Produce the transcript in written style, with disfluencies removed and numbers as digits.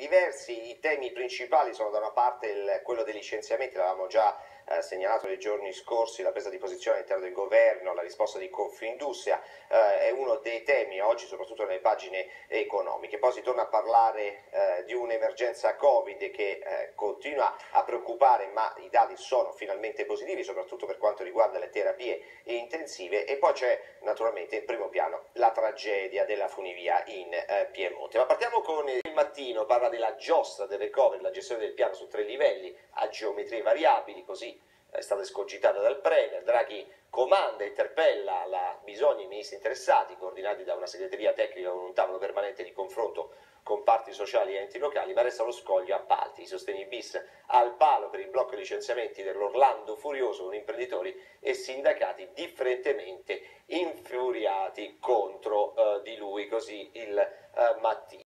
diversi. I temi principali sono da una parte quello dei licenziamenti, l'avevamo già segnalato nei giorni scorsi, la presa di posizione all'interno del governo, la risposta di Confindustria è uno dei temi oggi, soprattutto nelle pagine economiche. Poi si torna a parlare di un'emergenza Covid che continua a preoccupare, ma i dati sono finalmente positivi, soprattutto per quanto riguarda le terapie intensive, e poi c'è naturalmente in primo piano la tragedia della funivia in Piemonte. Ma partiamo con il mattino, parla della giostra del recovery, la gestione del piano su 3 livelli a geometrie variabili, così è stata escogitata dal Premier. Draghi comanda e interpella bisogni i ministri interessati, coordinati da una segreteria tecnica con un tavolo permanente di confronto con parti sociali e enti locali, ma resta lo scoglio appalti. I sostegni bis al palo per il blocco licenziamenti dell'Orlando Furioso, con imprenditori e sindacati differentemente infuriati contro di lui, così il mattino.